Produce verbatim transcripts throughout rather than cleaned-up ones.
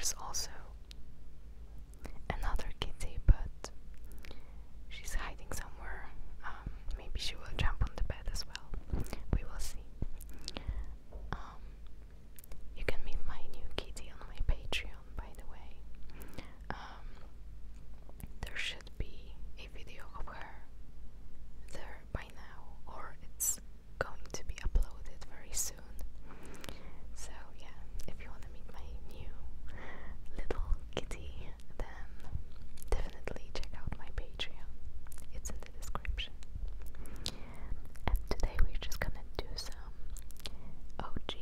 there's also another kitty, but she's hiding somewhere. Um, maybe she will jump on the bed as well. We will see. Um, you can meet my new kitty on my Patreon, by the way. Um, there should be a video of her there by now, or it's going to be uploaded very soon. So yeah, if you want to meet my new little kitty, then definitely check out my Patreon. It's in the description. And today we're just gonna do some O G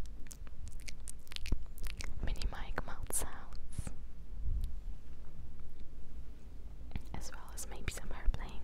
mini mic mouth sounds, as well as maybe some hair playing.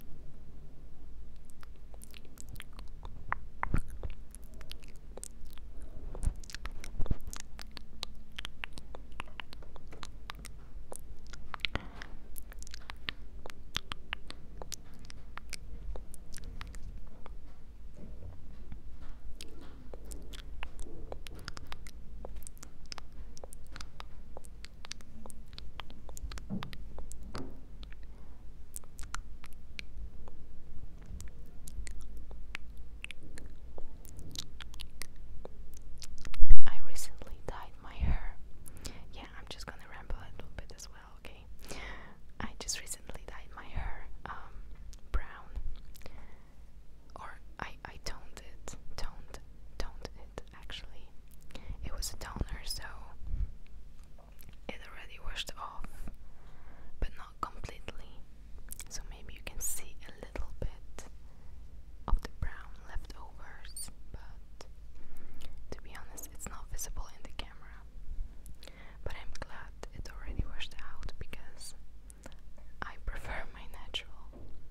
I recently dyed my hair. Yeah, I'm just gonna ramble a little bit as well, okay? I just recently dyed my hair um, brown. Or I, I toned it. Toned, toned it, actually. It was a toner, so it already washed off, but not completely. So maybe you can see a little bit of the brown leftovers, but to be honest, it's not visible in the camera. But I'm glad it already washed out because I prefer my natural.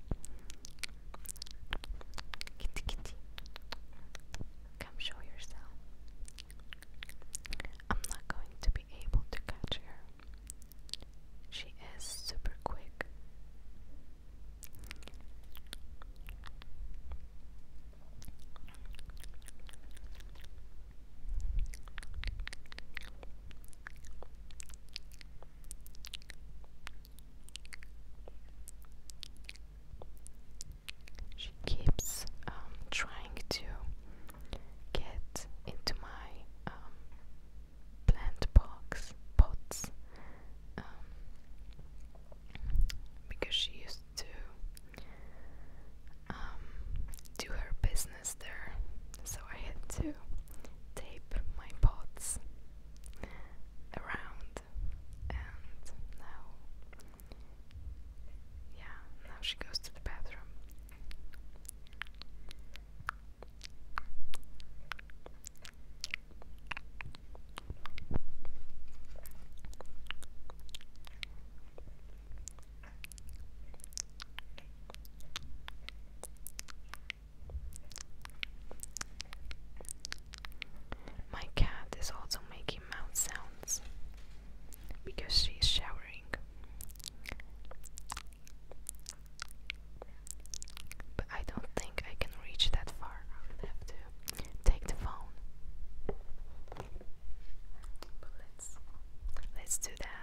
Kitty, kitty, come show yourself. I'm not going to be able to catch her. She is super quick. She keeps um, trying to get into my um, plant box pots um, because she used to um, do her business there, so I had to tape my pots around, and now, yeah, now she goes to the bathroom. My cat is also making mouth sounds because she's showering. But I don't think I can reach that far. I would have to take the phone. But let's let's do that.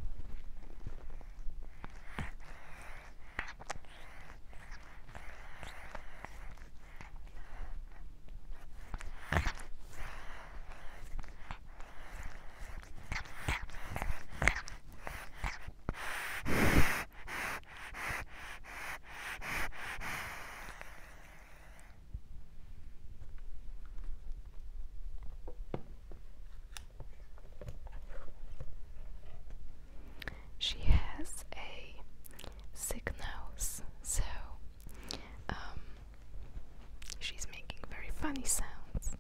She has a sick nose, so um, she's making very funny sounds.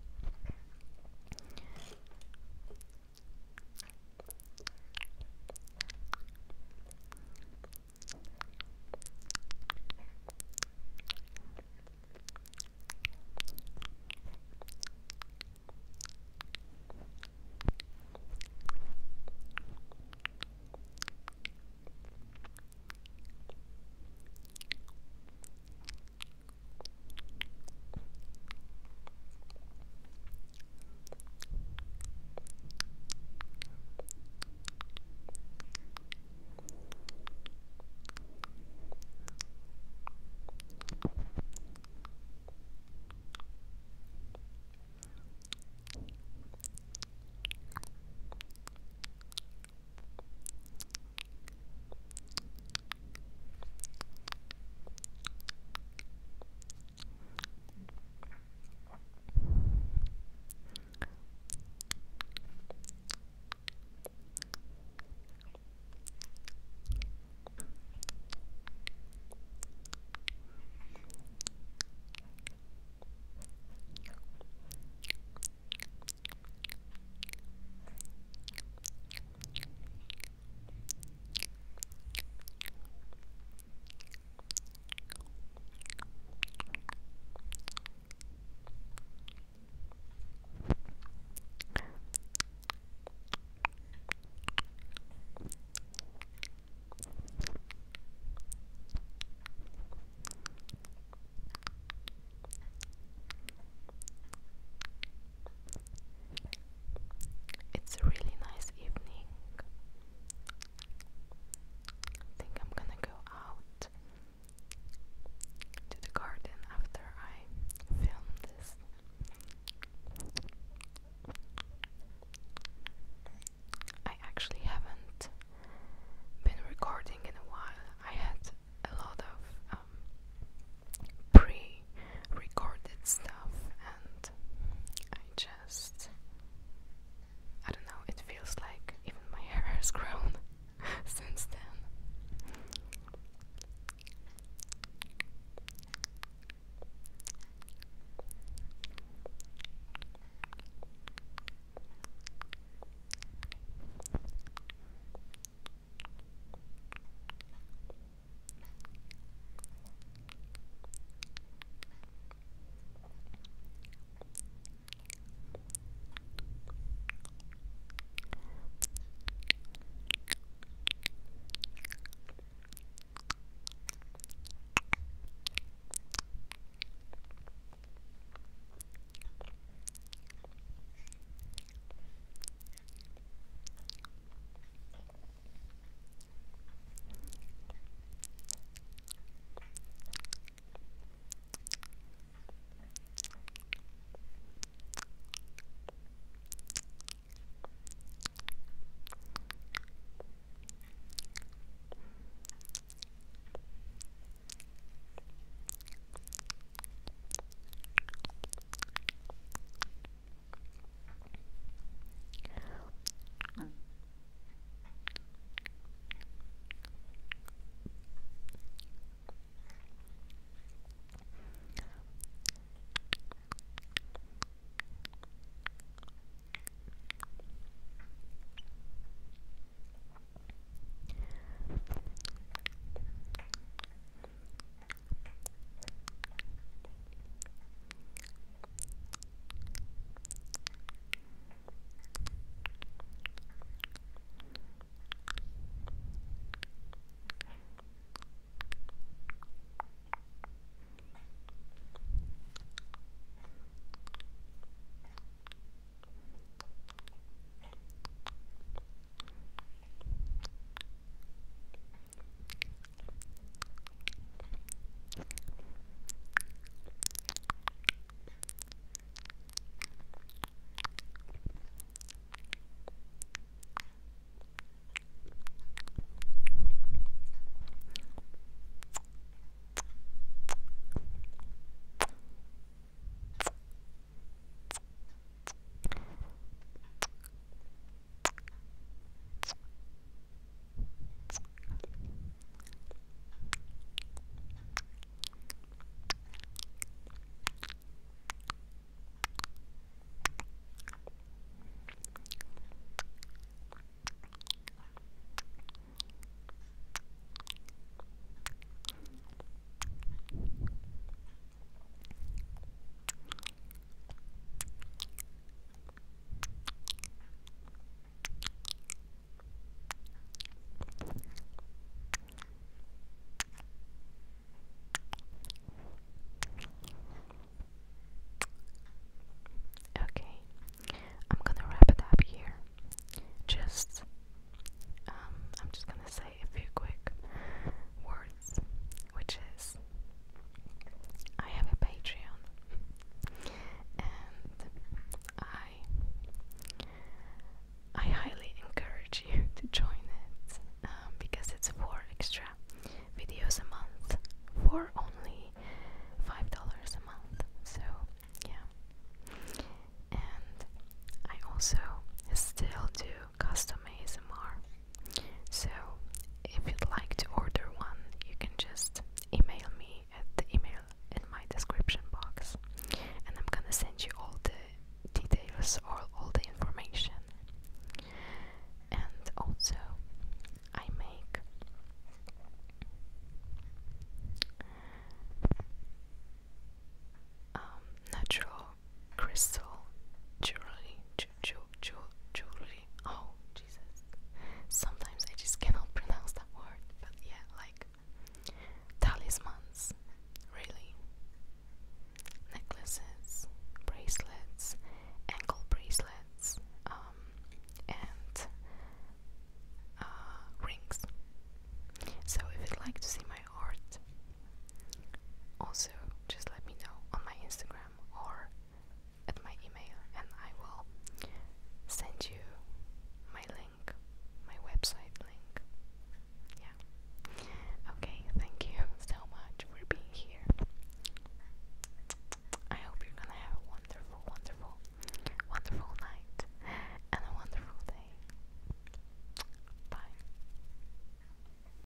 also